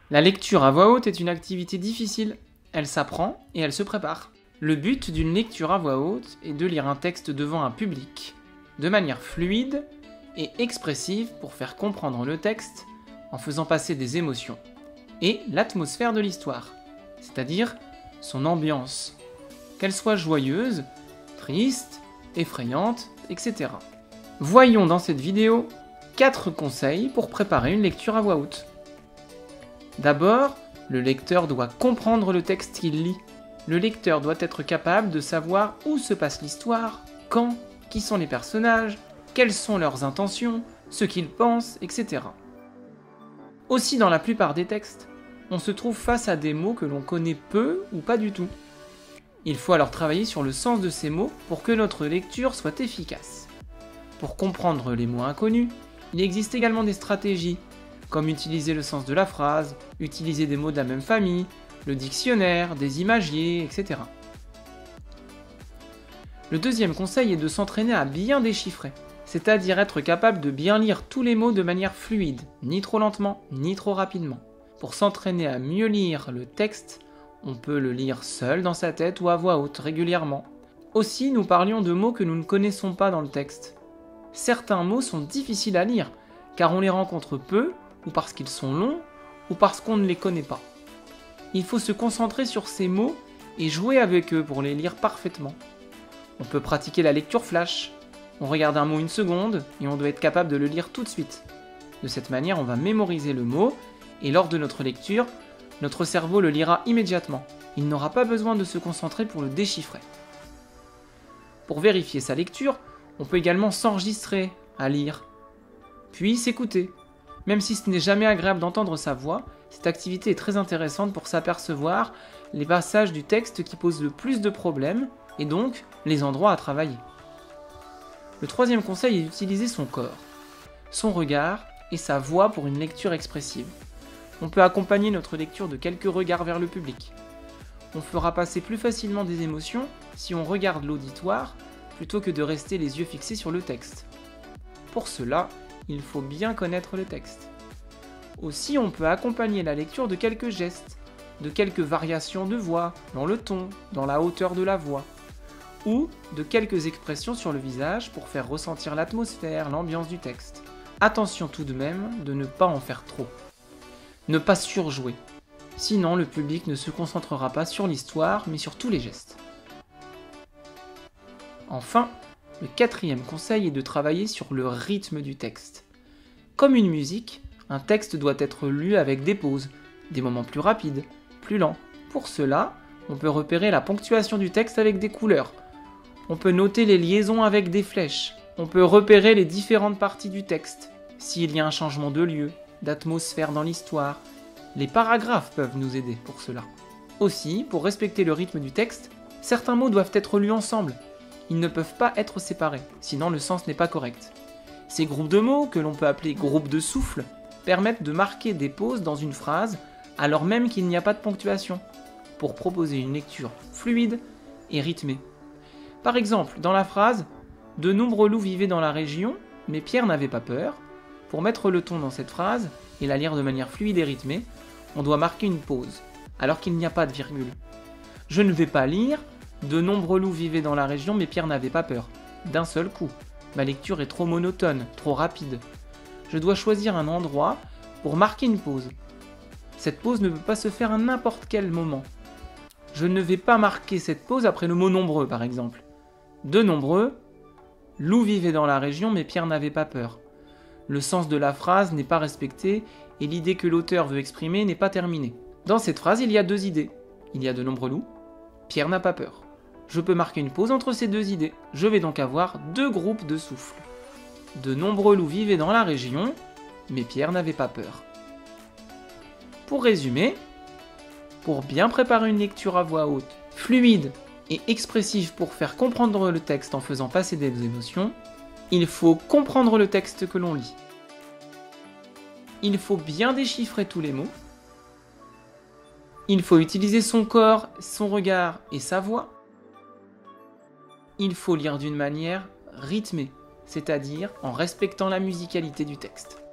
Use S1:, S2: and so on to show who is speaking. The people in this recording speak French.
S1: La lecture à voix haute est une activité difficile. Elle s'apprend et elle se prépare. Le but d'une lecture à voix haute est de lire un texte devant un public, de manière fluide et expressive pour faire comprendre le texte en faisant passer des émotions et l'atmosphère de l'histoire, c'est-à-dire son ambiance, qu'elle soit joyeuse, triste, effrayante, etc. Voyons dans cette vidéo 4 conseils pour préparer une lecture à voix haute. D'abord, le lecteur doit comprendre le texte qu'il lit. Le lecteur doit être capable de savoir où se passe l'histoire, quand, qui sont les personnages, quelles sont leurs intentions, ce qu'ils pensent, etc. Aussi, dans la plupart des textes, on se trouve face à des mots que l'on connaît peu ou pas du tout. Il faut alors travailler sur le sens de ces mots pour que notre lecture soit efficace. Pour comprendre les mots inconnus, il existe également des stratégies, comme utiliser le sens de la phrase, utiliser des mots de la même famille, le dictionnaire, des imagiers, etc. Le deuxième conseil est de s'entraîner à bien déchiffrer, c'est-à-dire être capable de bien lire tous les mots de manière fluide, ni trop lentement, ni trop rapidement. Pour s'entraîner à mieux lire le texte, on peut le lire seul dans sa tête ou à voix haute régulièrement. Aussi, nous parlions de mots que nous ne connaissons pas dans le texte. Certains mots sont difficiles à lire, car on les rencontre peu, ou parce qu'ils sont longs, ou parce qu'on ne les connaît pas. Il faut se concentrer sur ces mots et jouer avec eux pour les lire parfaitement. On peut pratiquer la lecture flash. On regarde un mot une seconde et on doit être capable de le lire tout de suite. De cette manière, on va mémoriser le mot et lors de notre lecture, notre cerveau le lira immédiatement. Il n'aura pas besoin de se concentrer pour le déchiffrer. Pour vérifier sa lecture, on peut également s'enregistrer à lire, puis s'écouter. Même si ce n'est jamais agréable d'entendre sa voix, cette activité est très intéressante pour s'apercevoir les passages du texte qui posent le plus de problèmes et donc les endroits à travailler. Le troisième conseil est d'utiliser son corps, son regard et sa voix pour une lecture expressive. On peut accompagner notre lecture de quelques regards vers le public. On fera passer plus facilement des émotions si on regarde l'auditoire plutôt que de rester les yeux fixés sur le texte. Pour cela, il faut bien connaître le texte. Aussi, on peut accompagner la lecture de quelques gestes, de quelques variations de voix, dans le ton, dans la hauteur de la voix, ou de quelques expressions sur le visage pour faire ressentir l'atmosphère, l'ambiance du texte. Attention tout de même de ne pas en faire trop. Ne pas surjouer, sinon le public ne se concentrera pas sur l'histoire, mais sur tous les gestes. Enfin, le quatrième conseil est de travailler sur le rythme du texte. Comme une musique, un texte doit être lu avec des pauses, des moments plus rapides, plus lents. Pour cela, on peut repérer la ponctuation du texte avec des couleurs. On peut noter les liaisons avec des flèches. On peut repérer les différentes parties du texte, s'il y a un changement de lieu, d'atmosphère dans l'histoire. Les paragraphes peuvent nous aider pour cela. Aussi, pour respecter le rythme du texte, certains mots doivent être lus ensemble. Ils ne peuvent pas être séparés, sinon le sens n'est pas correct. Ces groupes de mots, que l'on peut appeler groupes de souffle, permettent de marquer des pauses dans une phrase alors même qu'il n'y a pas de ponctuation, pour proposer une lecture fluide et rythmée. Par exemple, dans la phrase « De nombreux loups vivaient dans la région, mais Pierre n'avait pas peur », pour mettre le ton dans cette phrase et la lire de manière fluide et rythmée, on doit marquer une pause, alors qu'il n'y a pas de virgule. Je ne vais pas lire « De nombreux loups vivaient dans la région, mais Pierre n'avait pas peur », d'un seul coup. Ma lecture est trop monotone, trop rapide. Je dois choisir un endroit pour marquer une pause. Cette pause ne peut pas se faire à n'importe quel moment. Je ne vais pas marquer cette pause après le mot nombreux, par exemple. De nombreux, loups vivaient dans la région, mais Pierre n'avait pas peur. Le sens de la phrase n'est pas respecté et l'idée que l'auteur veut exprimer n'est pas terminée. Dans cette phrase, il y a deux idées. Il y a de nombreux loups, Pierre n'a pas peur. Je peux marquer une pause entre ces deux idées. Je vais donc avoir deux groupes de souffles. De nombreux loups vivaient dans la région, mais Pierre n'avait pas peur. Pour résumer, pour bien préparer une lecture à voix haute, fluide et expressive pour faire comprendre le texte en faisant passer des émotions, il faut comprendre le texte que l'on lit. Il faut bien déchiffrer tous les mots. Il faut utiliser son corps, son regard et sa voix. Il faut lire d'une manière rythmée, c'est-à-dire en respectant la musicalité du texte.